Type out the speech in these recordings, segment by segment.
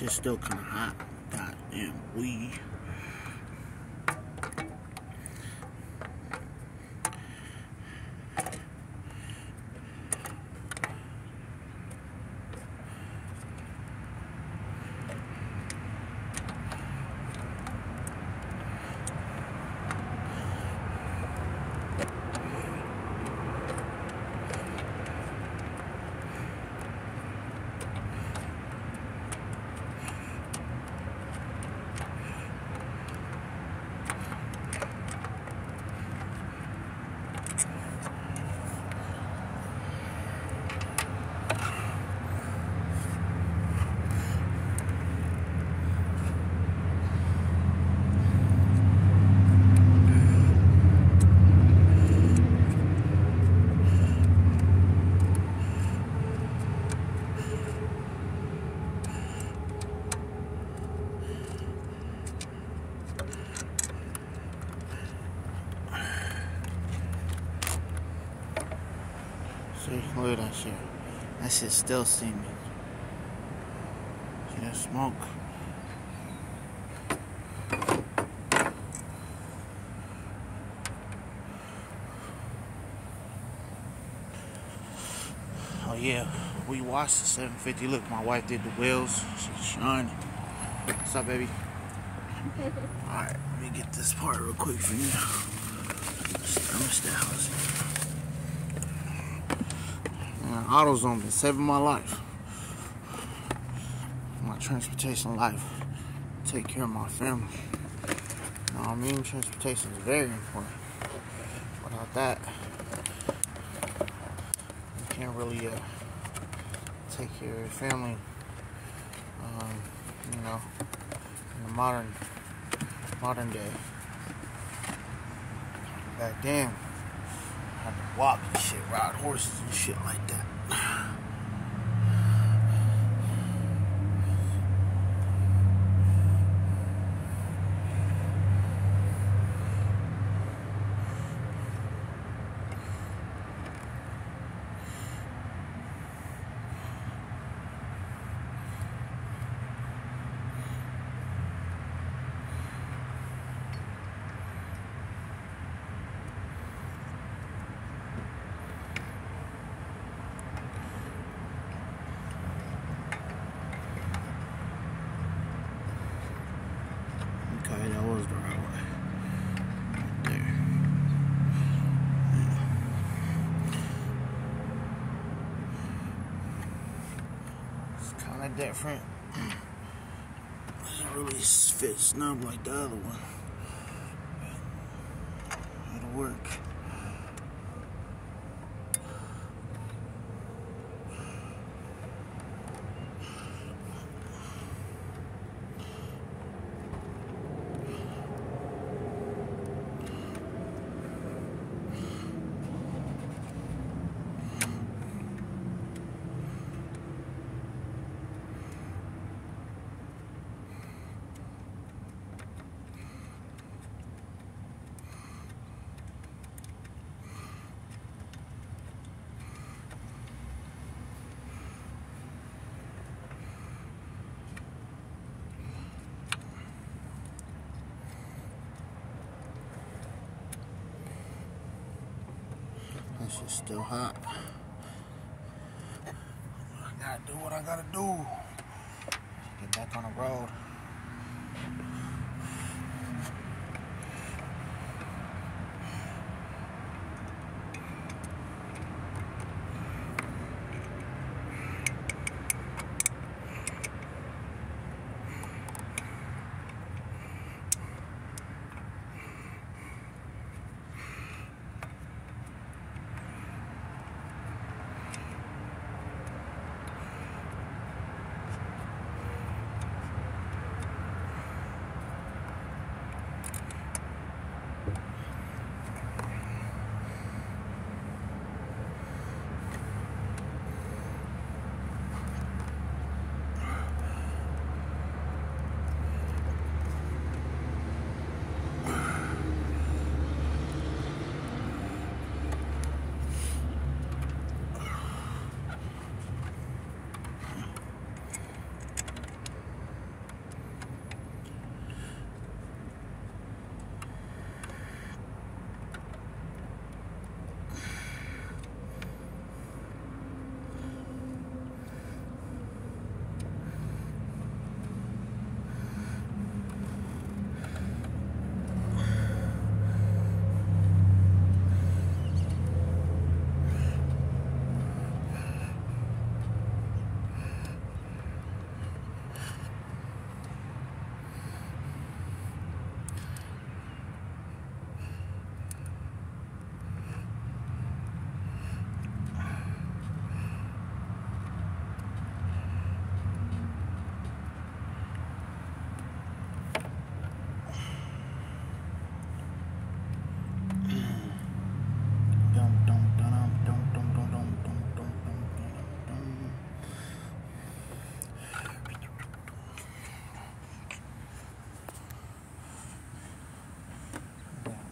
shit's still kind of hot. Goddamn weed. See, look at that shit. That shit's still steaming. See that smoke? Oh yeah, we washed the 750. Look, my wife did the wheels. She's shining. What's up, baby? Alright, let me get this part real quick for you. Thermostat housing. Man, AutoZone been saving my life. My transportation life. Take care of my family. You know what I mean? Transportation is very important. Without that, you can't really take care of your family. You know, in the modern day. Back then, I had to walk and shit, ride horses and shit like that. Okay, that was the right way. Right there. Yeah. It's kind of different. Doesn't really fit snug like the other one. It'll work. This shit's still hot. I gotta do what I gotta do. Get back on the road.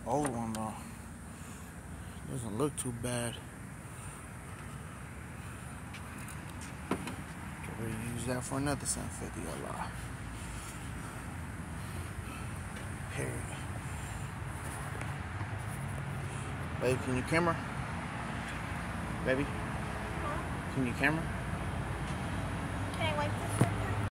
old one though. Doesn't look too bad. Can we use that for another 750 Allah. Period. Baby, can you camera? Baby? Can you camera? Can I wipe this?